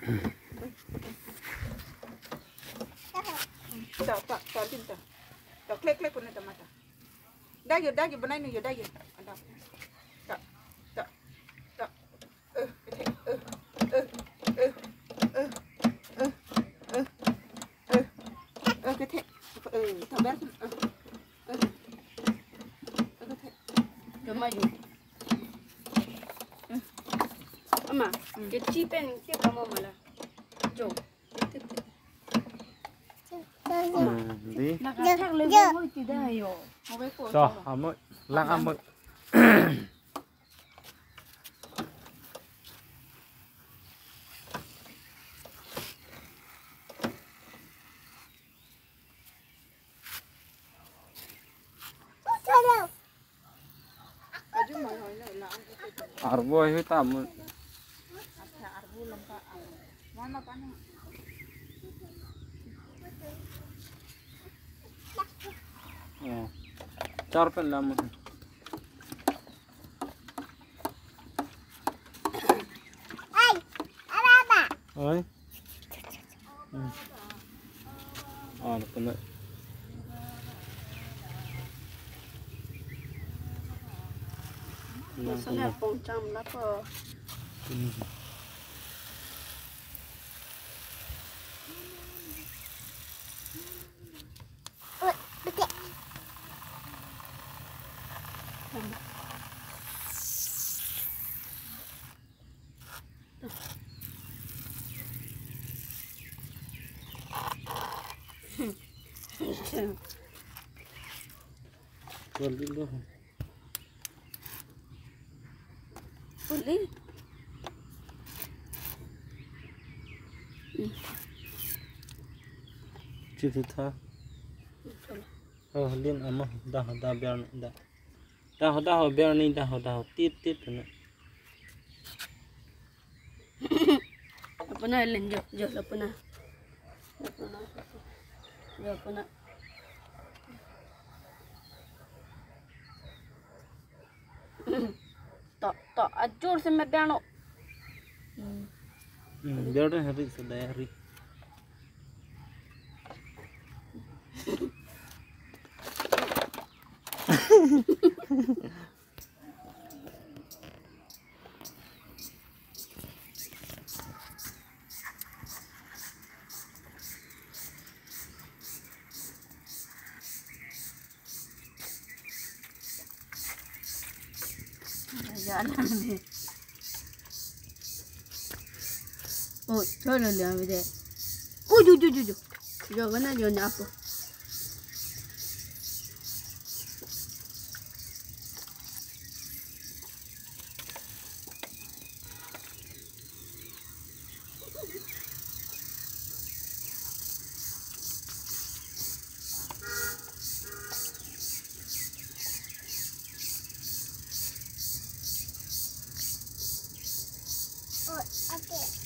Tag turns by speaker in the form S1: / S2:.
S1: Tak pintar. Tak klik pun ada mata. Dah je benar ni je dah je. Tak. Ketek. Tak ber.
S2: Maju. Ama, kecil pen ke kamu malah. Jom.
S3: Đi.
S2: Nak cakap lebih mau tidak yo.
S3: Cho, amoi. Lang amoi. Arbo itu tamu.
S1: Arbu lempak. Mana panas?
S3: Oh. Char pen lamu.
S4: Ay, apa?
S3: Oi. Ah, kena.
S2: Sana pong jam lapar.
S4: Betul.
S3: Boleh.
S2: Boleh.
S3: Cerita tha. Oh, lian amah dah biar dah. Dah biar ni dah tit kena.
S2: Apa nak len jo apa nak. Jo apa nak. Tak ajur sama piano.
S3: Biar dah hari sudah hari.
S2: Jalan ni. Oh, colo le amide. Oh, ju. Jo mana jo ni apa?
S4: Oh, okay.